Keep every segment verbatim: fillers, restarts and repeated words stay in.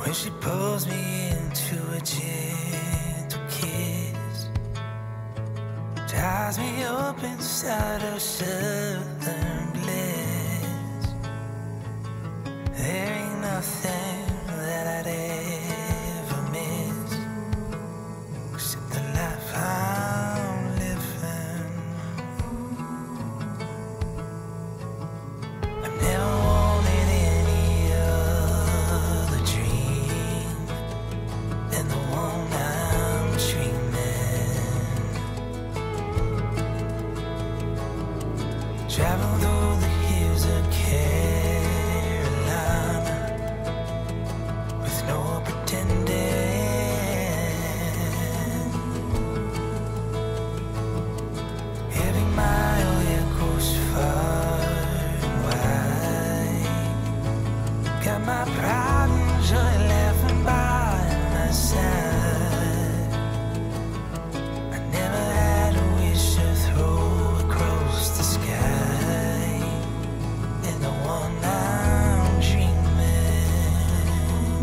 when she pulls me into a gentle kiss, ties me up inside her southern bliss. There ain't nothing that I'd ever miss except the life I'm living. I've never wanted any other dream than the one I'm dreaming. Travel through the hills of Carolina with no pretending. Every mile echoes far and wide. Got my pride and joy laughing by my side. I never had a wish to throw across the sky in the one I'm dreaming.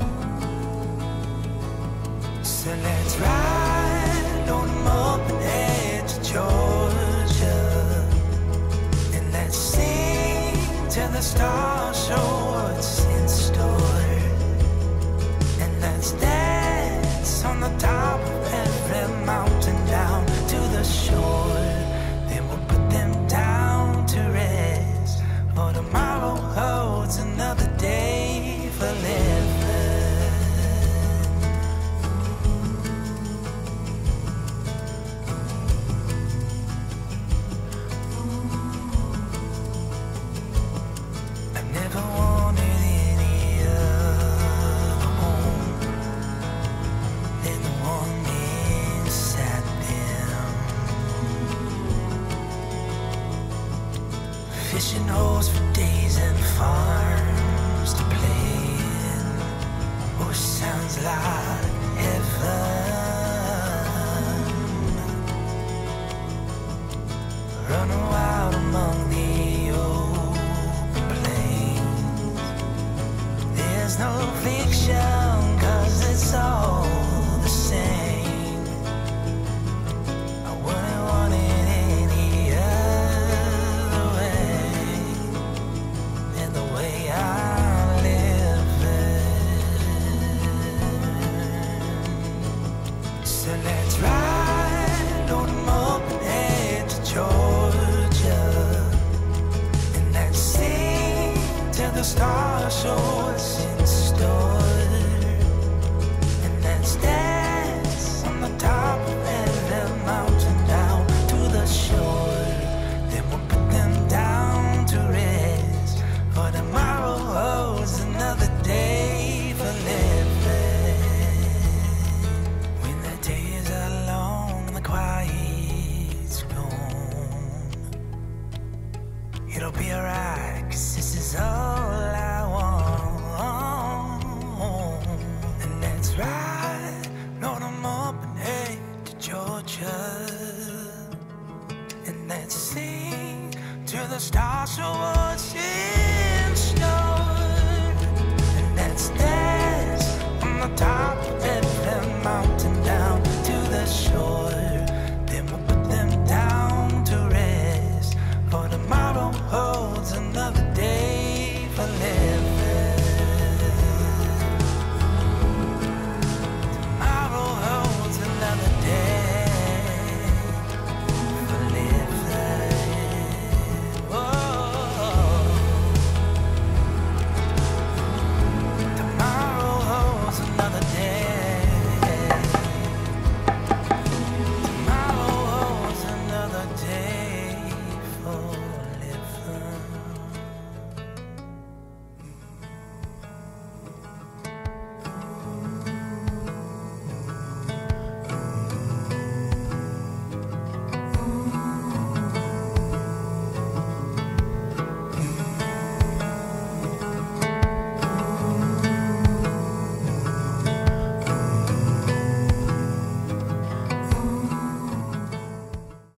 So let's ride on them up and head to Georgia, and let's sing till the stars show what's in store, and let's dance on the top of every mountain down to the shore. Then we'll put them down to rest, for tomorrow holds another day for living. I've never wanted any other home than the one inside them. Fishing holes for days and farms to play in. Oh, sounds like heaven. Running wild among the open plains. There's no fiction, 'cause it's all the same. I wouldn't want it any other way than the way I live it. So let's ride on them up and head to Georgia, and let's sing till the stars show us in store, and let's dance on the top of every mountain down to the shore. Then we'll put them down to rest, for tomorrow holds another day for living. When the days are long and the quiet's gone, it'll be alright, 'cause this is all I want. And let's ride, load 'em up and head to Georgia, and let's sing till the stars show up